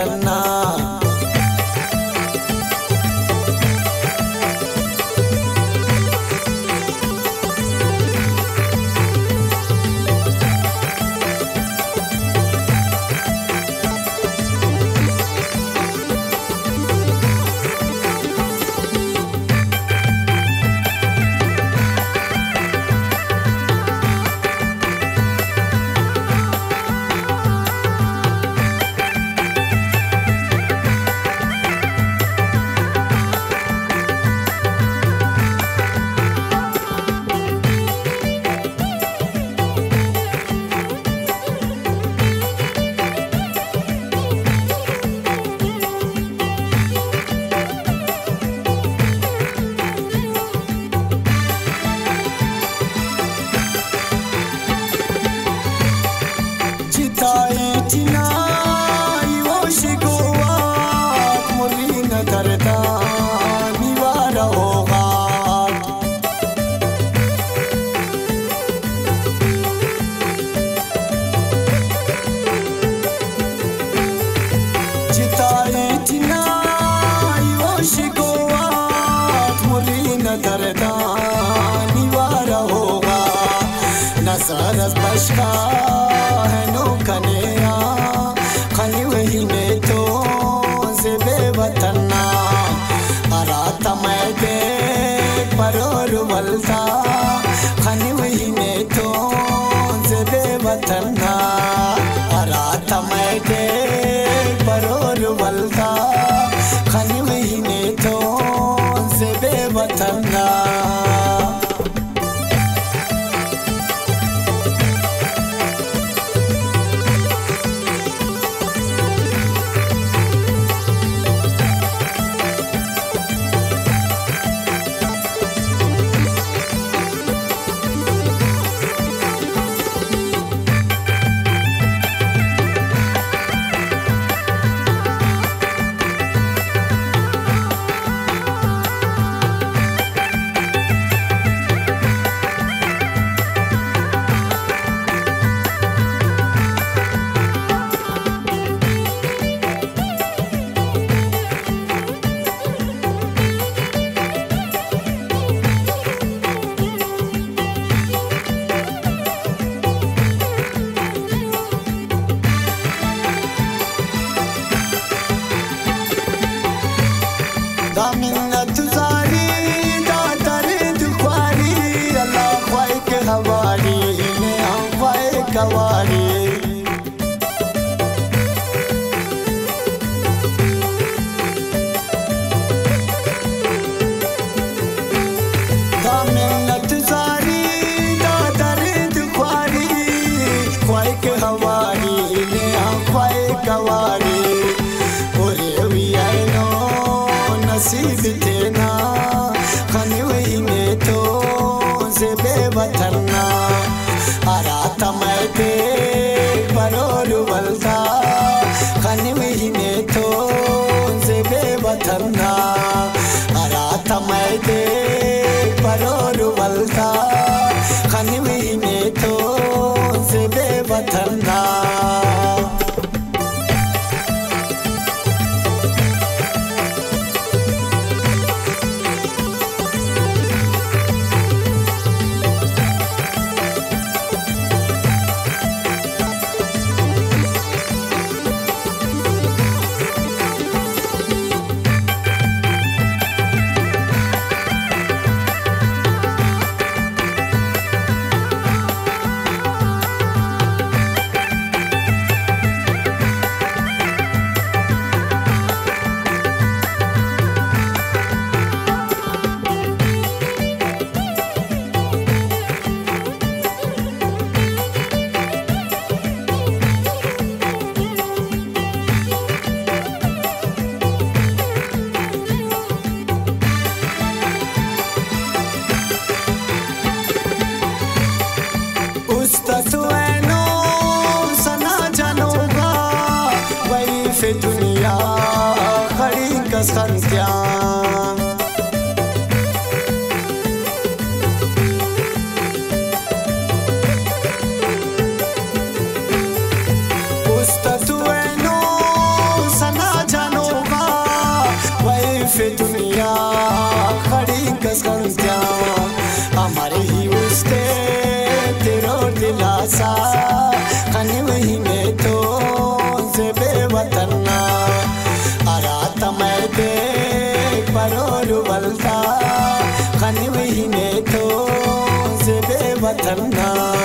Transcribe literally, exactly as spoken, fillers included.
बतना सरस बशका है नो कनेया खनी वही में तो से बेवतना अरात मैं दे परोर वलता खनी वही में तो से बेवतना अरात मैं दे परोर वलता खनी वही में तो से बेवतना मिन्नत जारी दातर दुखारी अल्लाह ख्वाए के हवारी इन्हें हम ख्वाए कवारी मिन्नत जारी दातर दुखारी ख्वाए के हवारी इन्हें हम ख्वाए कवारी नसीब देना खनी वही में तो से बेवतना अरात मैं दे परोर वलता खनी वही में तो से बेवतना अरात मैं दे परोर वलता खनी वही में तो से बेवतना दुनिया खड़ी कसंत्या उस तत्वेनो सना महीने तो से बेवतन ना